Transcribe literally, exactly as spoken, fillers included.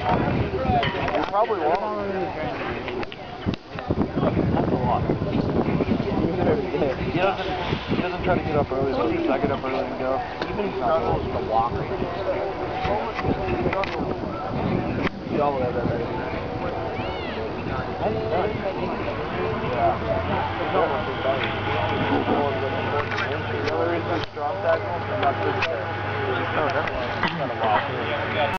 You probably won't. That's a lot. He doesn't, he doesn't try to get up early, so I get up early and go. Even if he struggles to walk. You all have that ready. That's done. Yeah. There's no one big belly. The only reason I strong tackle, I'm not good there. No, definitely. Got a lot.